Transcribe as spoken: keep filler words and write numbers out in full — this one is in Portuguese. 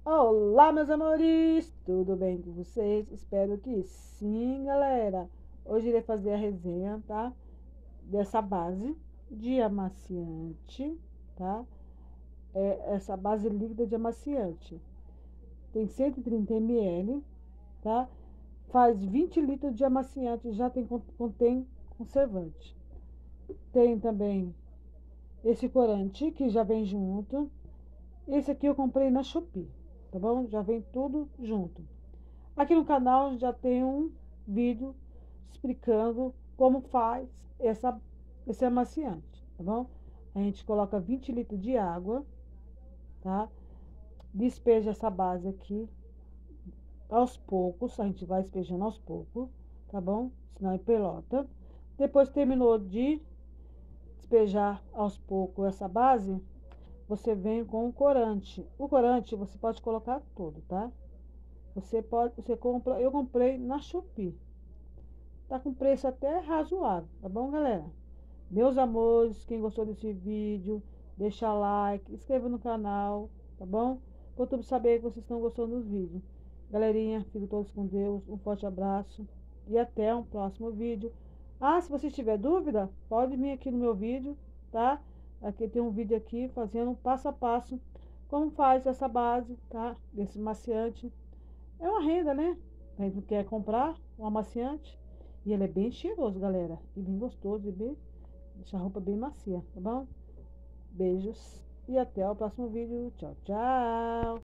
Olá, meus amores, tudo bem com vocês? Espero que sim, galera. Hoje irei fazer a resenha, tá? Dessa base de amaciante, tá? É essa base líquida de amaciante. Tem cento e trinta mililitros, tá? Faz vinte litros de amaciante, já tem, contém conservante. Tem também esse corante, que já vem junto. Esse aqui eu comprei na Shopee, tá bom? Já vem tudo junto. Aqui no canal já tem um vídeo explicando como faz essa, esse amaciante, tá bom? A gente coloca vinte litros de água, tá? Despeja essa base aqui aos poucos, a gente vai despejando aos poucos, tá bom? Senão é pelota. Depois terminou de despejar aos poucos essa base, você vem com o corante. O corante você pode colocar todo, tá? Você pode, você compra, eu comprei na Shopee. Tá com preço até razoável, tá bom, galera? Meus amores, quem gostou desse vídeo, deixa like, inscreva no canal, tá bom? Pra eu saber que vocês estão gostando dos vídeos. Galerinha, fiquem todos com Deus, um forte abraço e até um próximo vídeo. Ah, se você tiver dúvida, pode vir aqui no meu vídeo, tá? Aqui tem um vídeo aqui fazendo um passo a passo como faz essa base, tá? Desse maciante. É uma renda, né? A gente quer comprar um amaciante. E ele é bem cheiroso, galera. E bem gostoso, e bem, deixa a roupa bem macia, tá bom? Beijos e até o próximo vídeo. Tchau, tchau!